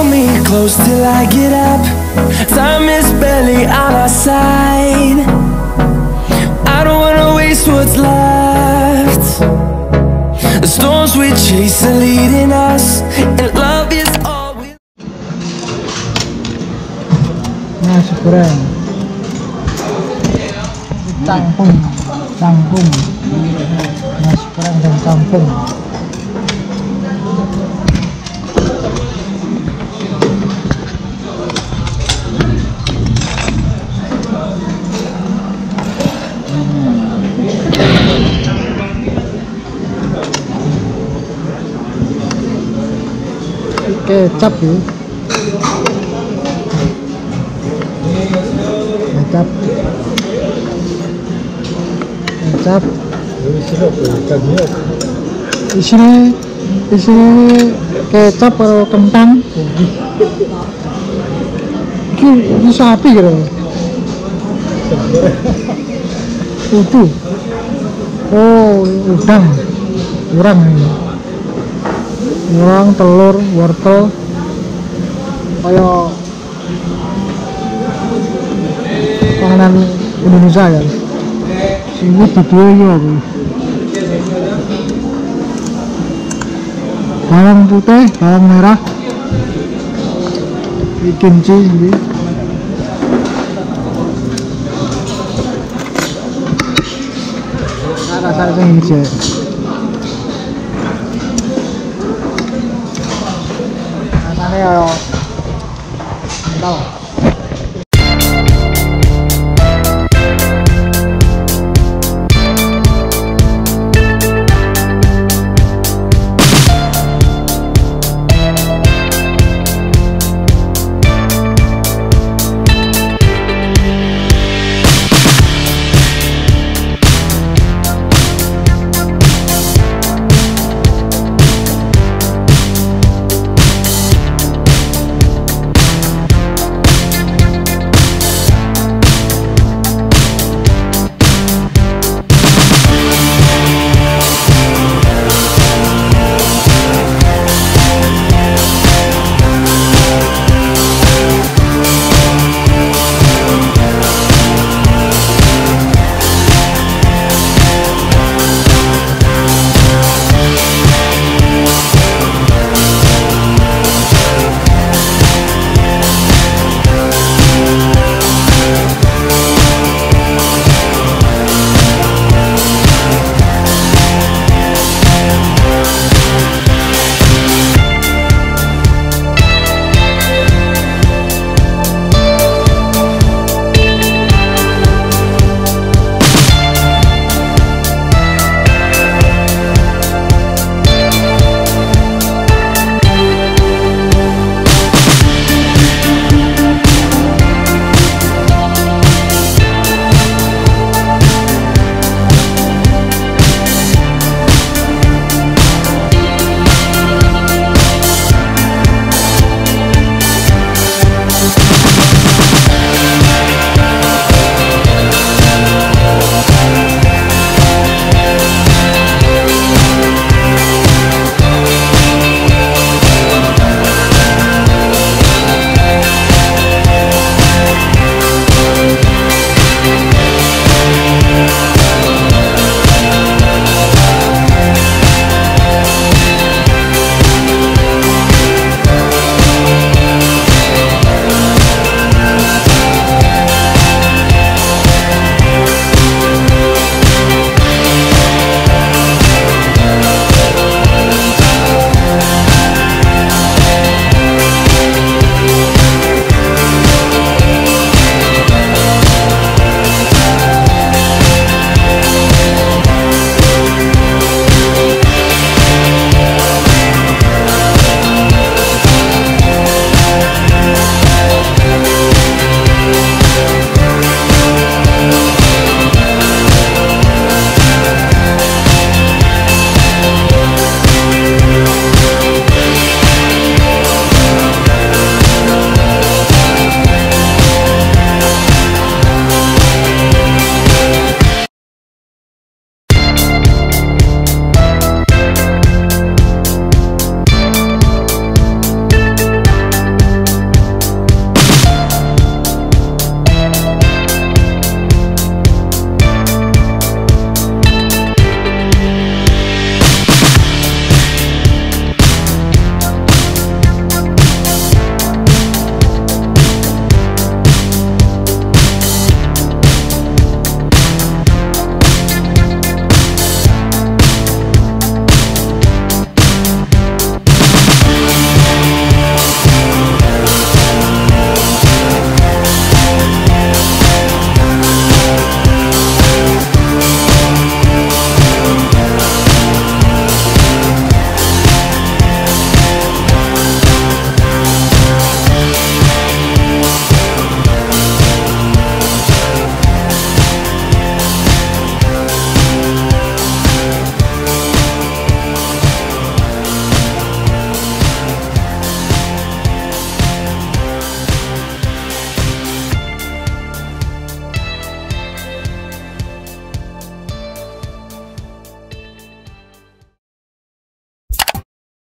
hold me close till I get up. Time is barely on our side. I don't wanna waste what's left. The storms we chase are leading us, and love is all we... Nasi goreng campung, nasi goreng dan campung. Kecap ya, kecap isinya kecap atau kentang ini sapi gitu utuh. Oh, urang, telur, wortel kayak panganan Indonesia ya. Ini videonya aku. Bawang putih, bawang merah, kimchi ini. Rasa-rasa ini aja. Rasanya ya, entah.